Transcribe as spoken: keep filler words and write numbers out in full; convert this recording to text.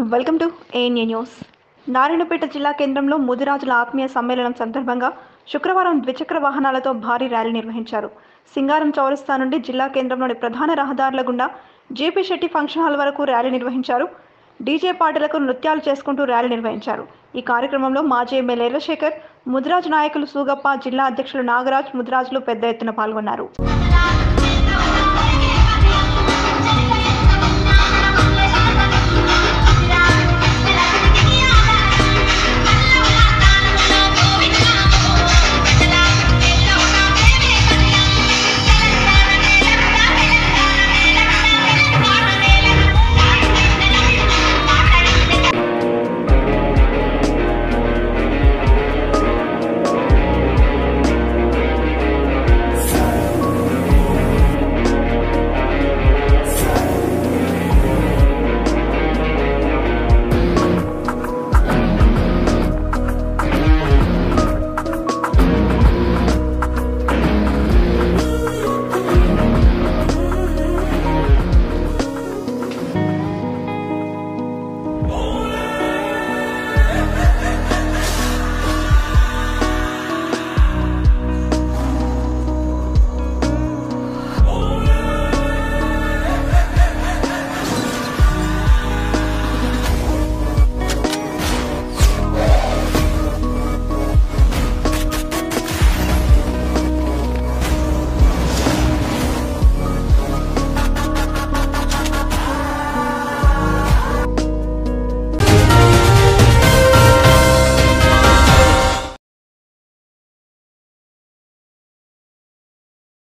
Welcome to ANA news. Narayanpet జిల్లా కేంద్రంలో ముదిరాజుల ఆత్మీయ సమ్మేళనం సందర్భంగా శుక్రవారం ద్విచక్ర వాహనాలతో భారీ ర్యాలీ నిర్వహించారు. సింగారం చౌరస్తా నుండి జిల్లా కేంద్రంలోని ప్రధాన రహదారుల గుండా జేపీ శెట్టి ఫంక్షన్ హాల్ వరకు ర్యాలీ నిర్వహించారు. డీజే పాటలకు నృత్యాలు చేసుకుంటూ ర్యాలీ నిర్వహించారు. ఈ కార్యక్రమంలో మాజీ ఎమ్మెల్యే ఎర్రశేఖర్, ముదిరాజు నాయకులు సూగప్ప, జిల్లా అధ్యక్షులు నాగరాజ్, ముదిరాజులు పెద్ద ఎత్తున పాల్గొన్నారు.